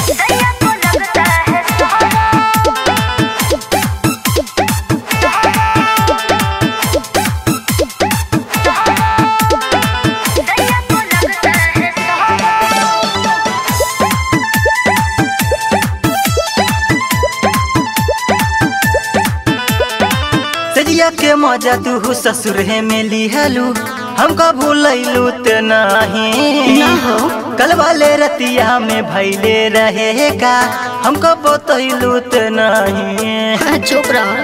के मजा तू ससुर में लिहलू हमको भूलैलू त नहीं कल वाले रतिया में भैले रहे का हमको बतैलू त नहीं। चुप रहो।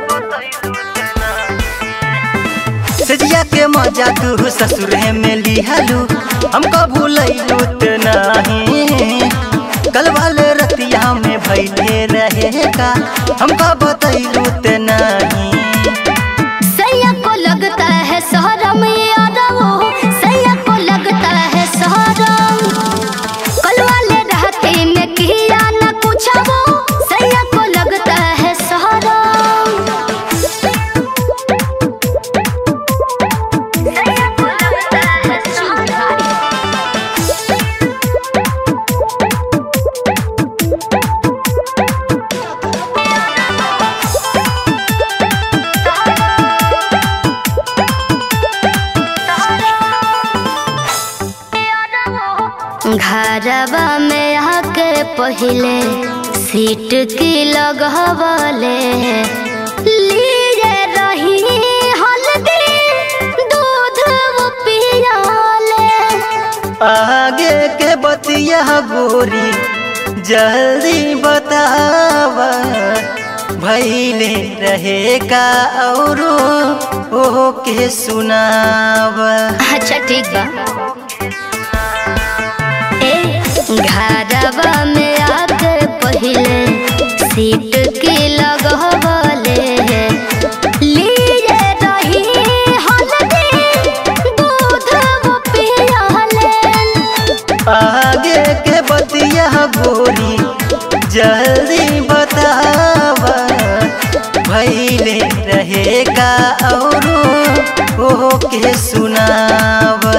सजिया के मजा तू ससुर में लिहलू हमको भूलैलू त नहीं कल वाले रतिया में भैले रहे का हमको बतैलू त नहीं। सैया को लगता है शहरम सैया को लगता है शहरम कल वाले रहते में किया न कुछ वो सैया को लगता है शहरम सैया को लगता है शहरम। घरवा में आके पहले सीट की लगवले लिए रही हल्दी दूध पियाले आगे के बतिया गोरी जल्दी बतावा भैले रहे का और ओ के सुनावा। अच्छा ठीक बा। घरवा में आके पहले सीट की लगवले लिए रही हल्दी दूध पियाले आगे के बतिया गोरी जल्दी बतावा भैले रहे का और ओ के सुनावा।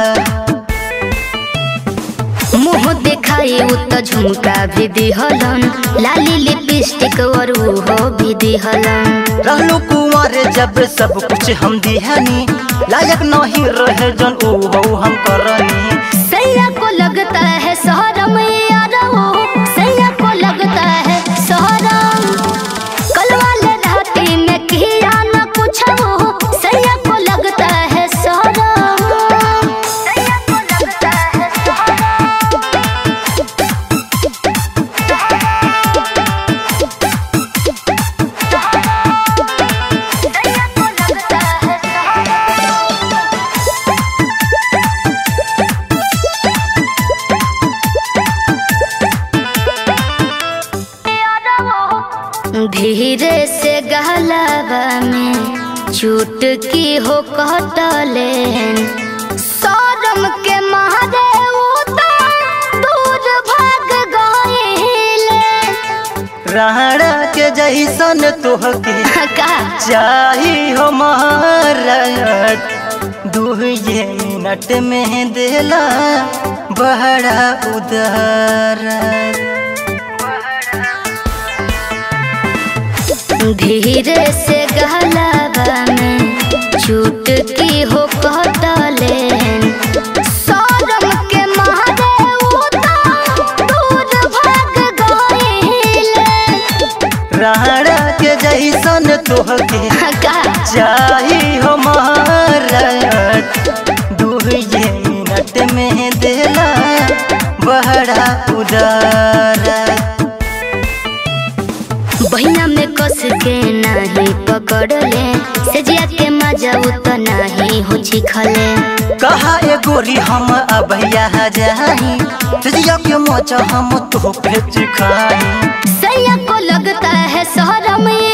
मुँह दिखाई उत झुमका भी दिहलन लाली लिपस्टिक और वो भी दिहलन। रहलू कुंवर जब सब कुछ हम दिहनी लायक नहीं रहे जन ओ हम करनी। सैया को लगता है शहरम सैया को लगता है शहरम कल वाले राती में किया न कुछ वो सैया को लगता है शहरम सैया को लगता है धीरे से गहलावा में चुटकी हो कटले शरम के मारे दूर भाग गए राणा के जैसन तोहके चाही हो महाराज 2 मिनट में देला बड़ा उदार। धीरे से गहलावा में चुटकी हो कटले शरम के मारे दूर भाग गए राणा के जैसन तोहके चाही हो महाराज 2 मिनट में देला बड़ा उदार। बहिना में कस के नहीं पकड़ले सजिया के मजा उत नहीं हो छिखले कहा ए गोरी हम अभैया जाही सजिया के मजा हम तो पे चिखाई। सैया को लगता है शहरम